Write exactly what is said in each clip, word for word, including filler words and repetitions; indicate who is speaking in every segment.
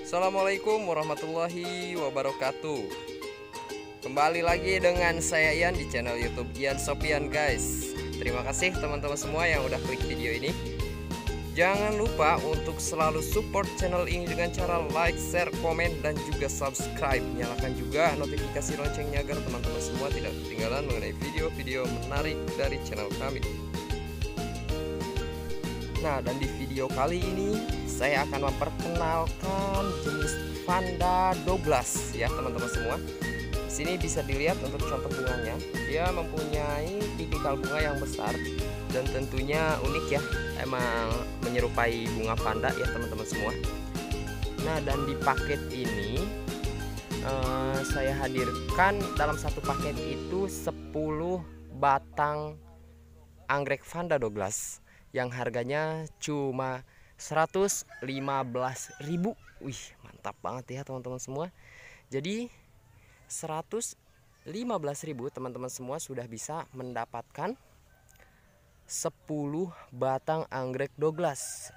Speaker 1: Assalamualaikum warahmatullahi wabarakatuh. Kembali lagi dengan saya Ian di channel YouTube Ian Sopian, guys. Terima kasih teman-teman semua yang udah klik video ini. Jangan lupa untuk selalu support channel ini dengan cara like, share, komen, dan juga subscribe. Nyalakan juga notifikasi loncengnya agar teman-teman semua tidak ketinggalan mengenai video-video menarik dari channel kami. Nah, dan di video kali ini saya akan memperkenalkan jenis Vanda Douglas ya teman-teman semua. Di sini bisa dilihat untuk contoh bunganya. Dia mempunyai tipikal bunga yang besar dan tentunya unik ya. Emang menyerupai bunga Vanda ya teman-teman semua. Nah, dan di paket ini eh, saya hadirkan dalam satu paket itu sepuluh batang anggrek Vanda Douglas yang harganya cuma seratus lima belas ribu. Wih, mantap banget ya teman-teman semua. Jadi seratus lima belas ribu teman-teman semua sudah bisa mendapatkan sepuluh batang anggrek Douglas,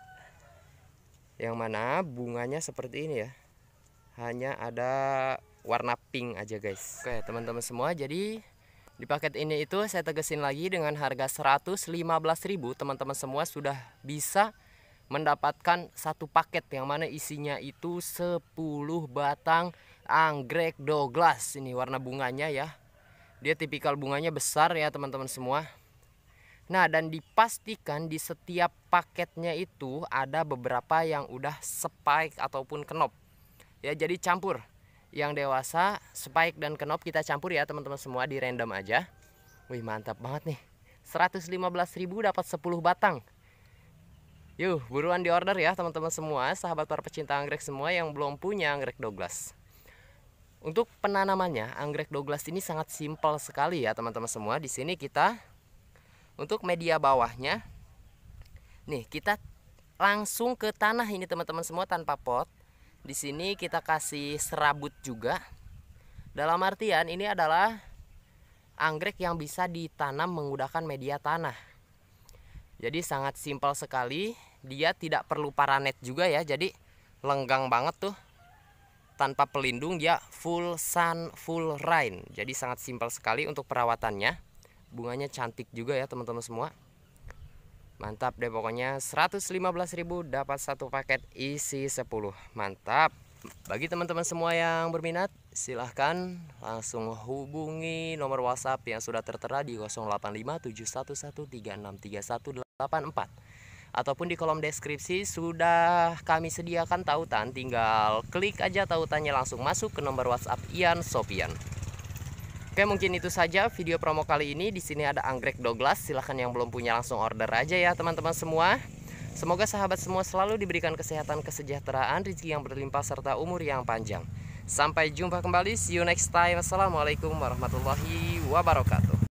Speaker 1: yang mana bunganya seperti ini ya. Hanya ada warna pink aja, guys. Oke teman-teman semua, jadi di paket ini itu saya tegesin lagi dengan harga seratus lima belas ribu teman-teman semua sudah bisa mendapatkan satu paket yang mana isinya itu sepuluh batang anggrek Douglas. Ini warna bunganya ya. Dia tipikal bunganya besar ya teman-teman semua. Nah, dan dipastikan di setiap paketnya itu ada beberapa yang udah spike ataupun kenop. Ya, jadi campur. Yang dewasa, spike dan kenop kita campur ya teman-teman semua, di random aja. Wih, mantap banget nih. seratus lima belas ribu dapat sepuluh batang. Yuk, buruan di order ya teman-teman semua, sahabat para pecinta anggrek semua yang belum punya anggrek Douglas. Untuk penanamannya, anggrek Douglas ini sangat simpel sekali ya teman-teman semua. Di sini kita untuk media bawahnya nih, kita langsung ke tanah ini teman-teman semua tanpa pot. Di sini kita kasih serabut juga. Dalam artian ini adalah anggrek yang bisa ditanam menggunakan media tanah. Jadi sangat simpel sekali. Dia tidak perlu paranet juga ya. Jadi lenggang banget tuh. Tanpa pelindung, dia full sun, full rain. Jadi sangat simpel sekali untuk perawatannya. Bunganya cantik juga ya teman-teman semua. Mantap deh pokoknya. Seratus lima belas ribu dapat satu paket isi sepuluh. Mantap. Bagi teman-teman semua yang berminat, silahkan langsung hubungi nomor WhatsApp yang sudah tertera di nol delapan lima tujuh satu satu tiga enam tiga satu delapan empat. Ataupun di kolom deskripsi sudah kami sediakan tautan. Tinggal klik aja tautannya, langsung masuk ke nomor WhatsApp Ian Sopian. Oke, mungkin itu saja video promo kali ini. Di sini ada anggrek Douglas. Silahkan yang belum punya langsung order aja ya teman-teman semua. Semoga sahabat semua selalu diberikan kesehatan, kesejahteraan, rezeki yang berlimpah, serta umur yang panjang. Sampai jumpa kembali. See you next time. Assalamualaikum warahmatullahi wabarakatuh.